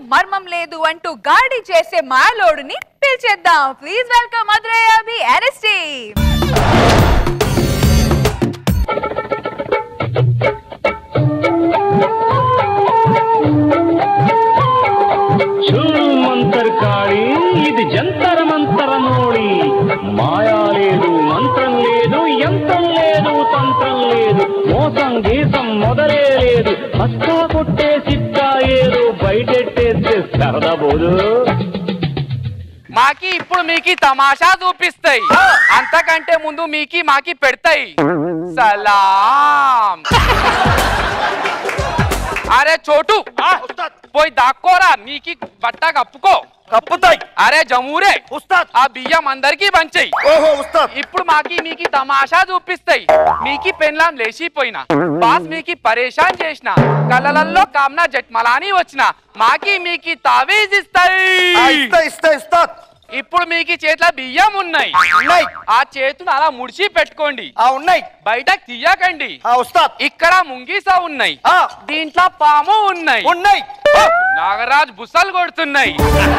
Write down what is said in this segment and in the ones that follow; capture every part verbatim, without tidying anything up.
మర్మం లేదు అంటూ గాడి చేసే మాలోడుని పిలిచేద్దాం. Please welcome Madurai Abhi NST. మంతర్కాళి ఇది జంతర మంతర మోడి, మాయా లేదు మంత్రం లేదు యంత్రం లేదు తంత్రం లేదు, మోసం గీసం మొదలే లేదు, మస్కా కొట్టే సిక్కా ఏదో బయటెట్టేస్తే సరదా పోదు. మాకి ఇప్పుడు మీకి తమాషా చూపిస్తాయి, అంతకంటే ముందు మీకి మాకి పెడతాయి సలాం. అరే చోటు పోయి దాక్కోరా, మీకి బట్ట కప్పుకో. కప్పుతాయి. అరే జమూరే ఉస్తాద్, ఆ బియ్యం అందరికి పంచాయి. ఓహో ఉస్తాద్. ఇప్పుడు మాకి మీకి తమాషా చూపిస్తాయి. మీకి పెన్లాం లేచిపోయినా, బాస్ మీకి పరేషాన్ చేసిన, కళ్ళల్లో కామ్నా జట్మలాని వచ్చిన, మాకి మీకి తావీజ్ ఇస్తాయి. ఇస్తా ఇస్తా ఇస్తాద్. ఇప్పుడు మీకు చేతిలో బియ్యం ఉన్నాయి, ఉన్నాయి. ఆ చేతులు అలా ముడిచి పెట్టుకోండి. ఆ ఉన్నాయి. బయటకు తీయకండి. ఆ ఉస్తాద్. ఇక్కడ ముంగీసా ఉన్నాయి, ఆ దీంట్లో పాము ఉన్నాయి. ఉన్నాయి. నాగరాజ్ బుసలు కొడుతున్నాయి.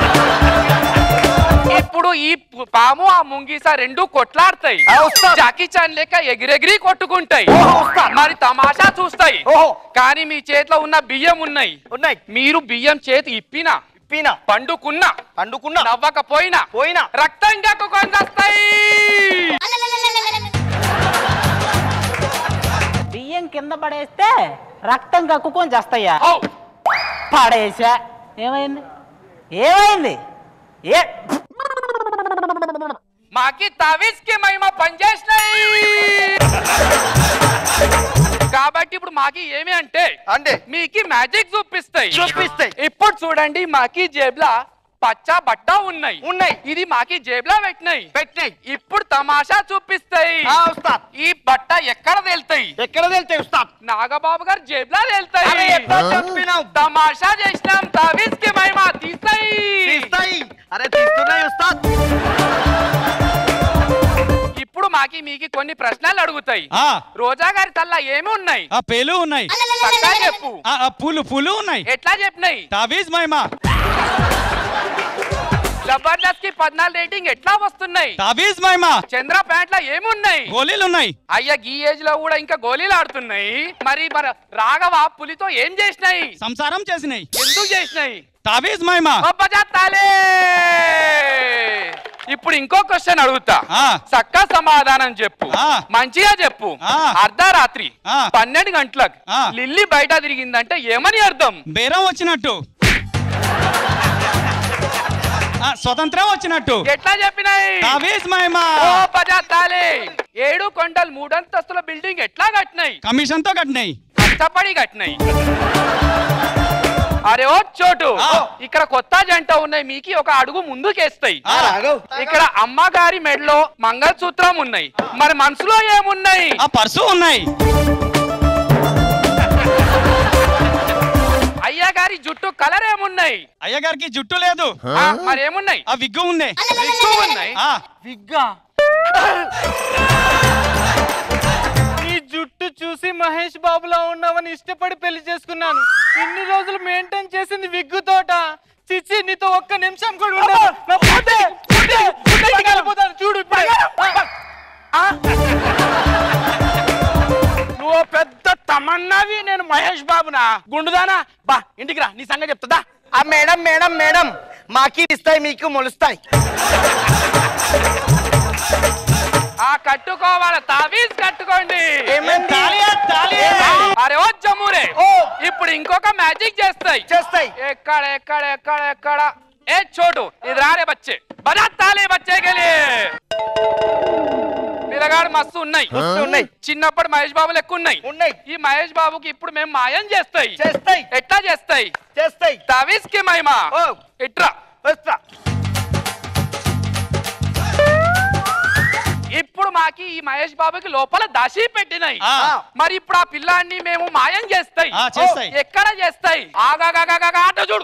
ఇప్పుడు ఈ పాము ఆ ముంగీసా రెండు కొట్లాడతాయి. జాకీ చాన్ లేక ఎగిరెగిరి కొట్టుకుంటాయి. మరి తమాషా చూస్తాయి. కానీ మీ చేతిలో ఉన్న బియ్యం ఉన్నాయి. ఉన్నాయి. మీరు బియ్యం చేతి ఇప్పినా ఇప్పినా పండుకున్నా పండుకున్నా నవ్వకపోయినా పోయినా రక్తంగా కొంచేస్తాయి. బియ్యం కింద పడేస్తే రక్తం కక్కుకొని చేస్తాయా? పడేసా. ఏమైంది ఏమైంది ఏ మాకి తావీజ్ కి మహిమ పనిచేసినాయి. కాబట్టి ఇప్పుడు మాకి ఏమి అంటే అంటే మీకి మ్యాజిక్ చూపిస్తాయి. చూపిస్తాయి. ఇప్పుడు చూడండి, మాకి జేబులా పచ్చ బట్ట ఉన్నాయి ఉన్నాయి. ఇది మాకి జేబులా పెట్టినాయి పెట్టినాయి. ఇప్పుడు తమాషా చూపిస్తాయి. ఈ బట్ట ఎక్కడ వెళ్తాయి? ఎక్కడ వెళ్తాయి ఉస్తాద్? నాగబాబు గారు జేబులా వెళ్తాయి. చెప్పినావు. తమాషా చేసినాం, తావీజ్ కి మహిమ తీస్తాయి. తీస్తాయి. అరే తీస్తున్నాయి ఉస్తాద్. ఇప్పుడు మాకి మీకి కొన్ని ప్రశ్నలు అడుగుతాయి. రోజా గారి తల్ల ఏమి ఉన్నాయి? పేలు ఉన్నాయి. చెప్పు. పూలు పూలు ఉన్నాయి. ఎట్లా చెప్పినాయి? తావీజ్ మహిమా. జబర్దస్త్ కి పద్నాలుగు రేటింగ్ ఎట్లా వస్తున్నాయి? తావీజ్ మహిమా. చంద్ర ప్యాంట్ లో ఏమున్నాయి? గోళీలు ఉన్నాయి. అయ్యా ఈ ఏజ్ లో కూడా ఇంకా గోళీలు ఆడుతున్నాయి. మరి మరి రాఘవ పులితో ఏం చేసినాయి? సంసారం చేసినాయి. ఎందుకు చేసినాయి? తావీజ్ మహిమా. ఇప్పుడు ఇంకో క్వశ్చన్ అడుగుతా, చక్క సమాధానం చెప్పు. మంచిగా చెప్పు. అర్ధరాత్రి పన్నెండు గంటలకు లిల్లీ బయట తిరిగిందంటే ఏమని అర్థం? బేరం వచ్చినట్టు, స్వతంత్రం వచ్చినట్టు. ఎట్లా చెప్పినాయి? తావీజ్ మహిమా. ఏడు కొండలు మూడంతస్తుల బిల్డింగ్ ఎట్లా కట్టినాయి? కమిషన్ తో కట్టినాయి. కష్టపడి కట్టినాయి. అరే ఓ చోటు, ఇక్కడ కొత్త జంట ఉన్నాయి, మీకు ఒక అడుగు ముందుకేస్తాయి. ఇక్కడ అమ్మగారి మెడలో మంగళసూత్రం ఉన్నాయి, మరి మనసులో ఏమున్నాయి? ఆ పర్సు ఉన్నాయి. అయ్యగారి జుట్టు కలర్ ఏమున్నాయి? అయ్యగారికి జుట్టు లేదు. మరి ఏమున్నాయి? ఆ విగ్గు ఉన్నాయి. విగ్గు ఉన్నాయి. విగ్గా ఈ జుట్టు చూసి మహేష్ బాబులా ఉన్నావని ఇష్టపడి పెళ్లి చేసుకున్నాను. ఇన్ని రోజులు మెయింటైన్ చేసింది విగ్గు తోట. చిచ్చి నీతో ఒక్క నిమిషం కూడా ఉండదు. చూడు నువ్వు పెద్ద తమన్నావి, నేను మహేష్ బాబునా? గుండుదానా? బా ఇంటికి రా, నీ సంగతి చెప్తుందా. ఆ మేడం మేడం మేడం మాకి ఇస్తాయి, మీకు మొలుస్తాయి. ఆ కట్టుకోవాలి, తావీజ్ కట్టుకోండి. అరే ఓ జమూరే, ఇప్పుడు ఇంకొక మ్యాజిక్ చేస్తాయి. చేస్తాయి. ఎక్కడ ఎక్కడ ఎక్కడ ఎక్కడ ఏ చోటు ఇది రారే బచ్చే బజా తాలే బచ్చే గెలి. పిల్లగాడు మస్తు ఉన్నాయి ఉన్నాయి. చిన్నప్పుడు మహేష్ బాబు లెక్క ఉన్నాయి ఉన్నాయి. ఈ మహేష్ బాబుకి ఇప్పుడు మేము మాయం చేస్తాయి. చేస్తాయి. ఎట్లా చేస్తాయి? చేస్తాయి. తావీజ్ కి మహిమ ఇట్రా. ఇప్పుడు మాకి ఈ మహేష్ బాబుకి లోపల దాసి పెట్టినాయి. మరి ఇప్పుడు ఆ పిల్లాన్ని మేము మాయం చేస్తాయి. ఎక్కడ చేస్తాయి? ఆగాగాగా ఆట చూడు.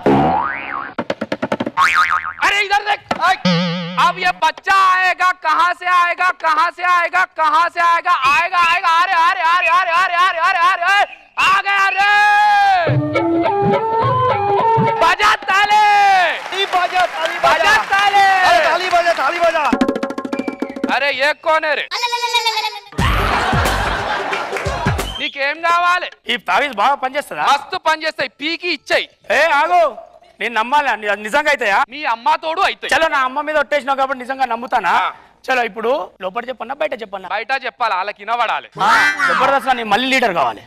अरे इधर देख, अब ये बच्चा आएगा, कहाँ से आएगा, कहाँ से आएगा, कहाँ से आएगा, आएगा आएगा, अरे अरे अरे अरे अरे अरे अरे अरे आ गया रे, बजा కోనేరే నీకేం కావాలి? ఈ తావీజ్ బాగా పనిచేస్తుందా? మస్తు పని చేస్తాయి, పీకి ఇచ్చాయి. ఏ ఆగు, నేను నమ్మాలి, నిజంగా అవుతాయా? మీ అమ్మ తోడు అవుతాయి. చలో, నా అమ్మ మీద ఒట్టేసినావు కాబట్టి నిజంగా నమ్ముతానా? చలో, ఇప్పుడు లోపల చెప్పన్నా బయట చెప్పన్నా? బయట చెప్పాలి, వాళ్ళకి వినబడాలి. జబర్దస్త్ నేను మళ్ళీ లీడర్ కావాలి.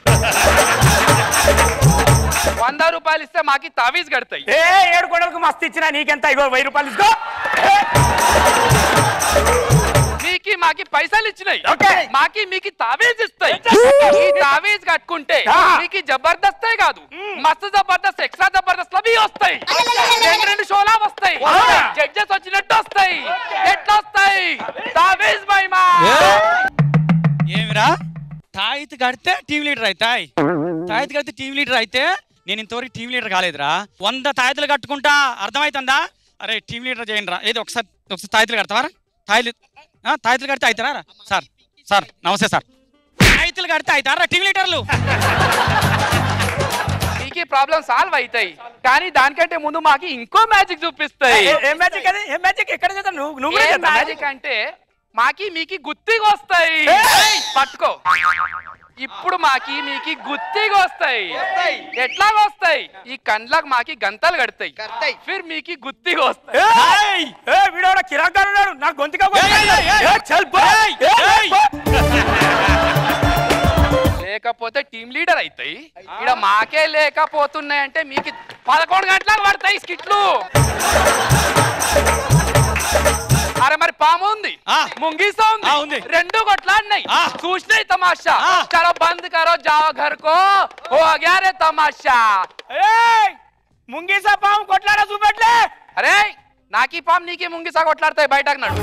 వంద రూపాయలు ఇస్తే మాకి తావీజ్ కడతాయి. ఏ ఏడు కోడలకు మస్తు ఇచ్చినా నీకెంత? ఇగో వెయ్యి రూపాయలు ఇసుకో. మీకి మాకి పైసలు ఇచ్చినాయి, మాకి మీకి తావీజ్ ఇస్తాయి. ఈ తావీజ్ కట్టుకుంటే మీకు జబర్దస్తే కాదు, మస్తు జబర్దస్త్, ఎక్స్ట్రా జబర్దస్త్ అవి వస్తాయి. రెండు రెండు షోలా వస్తాయి, జడ్జెస్ వచ్చినట్టు వస్తాయి. ఎట్లా వస్తాయి? తావీజ్ మహిమా. ఏమిరా తాయిత్ కడితే టీమ్ లీడర్ అవుతాయి, తాయిత్ కడితే టీమ్ లీడర్ అయితే నేను ఇంతవరకు టీమ్ లీడర్ కాలేదురా. వంద తాయితులు కట్టుకుంటా, అర్థమవుతుందా? అరే టీమ్ లీడర్ చేయండి రా. ఏదో ఒకసారి ఒకసారి తాయితులు కడతావారా? తాయిలు తాయితులు కడితే అవుతారా? సార్ సార్ నమస్తే సార్. తాయితులు కడితే అవుతారా టీమ్ లీడర్లు? మీకు ప్రాబ్లం సాల్వ్ అవుతాయి, కానీ దానికంటే ముందు మాకి ఇంకో మ్యాజిక్ చూపిస్తాయి. ఏం మ్యాజిక్ అది? ఏం మ్యాజిక్? ఎక్కడ చేద్దాం? నువ్వు నువ్వు ఏం మ్యాజిక్ అంటే మాకి మీకి గుత్తిగా వస్తాయి. పట్టుకో, ఇప్పుడు మాకి మీకి గుత్తిగా వస్తాయి. ఎట్లా వస్తాయి? ఈ కండ్లకు మాకి గంతలు కడతాయి, ఫిర్ మీకి గుత్తిగా వస్తాయి. వీడు కిరాక్ ఉన్నాడు, నాకు గొంతుగా లేకపోతే టీమ్ లీడర్ అవుతాయి. ఇక్కడ మాకే లేకపోతున్నాయంటే మీకు పదకొండు గంటలకు పడతాయి స్కిట్లు. అరే మరి పాము ఉంది, ముంగీసా ఉంది, రెండు కొట్లాడినాయి, చూసినాయి తమాషా. చలో బంద్ కరో, జావో ఘర్ కో, హో గయా రే తమాషా. ముంగీసా పాము కొట్లాడా చూపెట్లే. అరే నాకీ పాము నీకి ముంగీసా కొట్లాడతాయి, బయటకు నడు.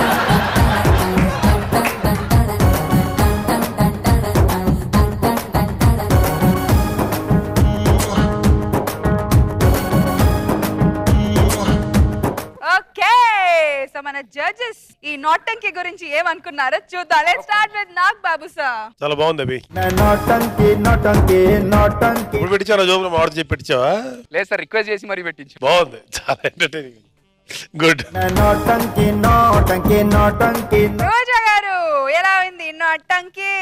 మన జడ్జెస్ ఈ నోటంకి గురించి ఏమనుకున్నారో చూద్దాం. Let's start with Nag Babu sir. చాలా బాగుంది అభి. నోటంకి నోటంకి నోటంకి ఇప్పుడు పెట్టించారా? జోబులో మామిడి చెప్పి పెట్టించావా? లేదు సార్, రిక్వెస్ట్ చేసి మరి పెట్టించు. బాగుంది, చాలా ఎంటర్టైనింగ్, గుడ్. నోటంకి నోటంకి నోటంకి. రోజా గారు ఎలా ఉంది నోటంకి?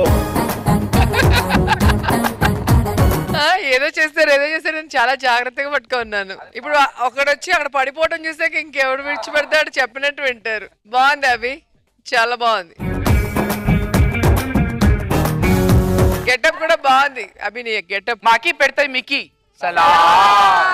ఏదో చేస్తారు ఏదో చేస్తారు నేను చాలా జాగ్రత్తగా పట్టుకున్నాను. ఇప్పుడు ఒకడు వచ్చి అక్కడ పడిపోవటం చూసాక ఇంకెవడు విడిచిపెడతాడు చెప్పినట్టు వింటారు. బాగుంది అభి, చాలా బాగుంది. గెటప్ కూడా బాగుంది అభి, నీ గెటప్. మాకి పెడతాయి, మికి సలాం.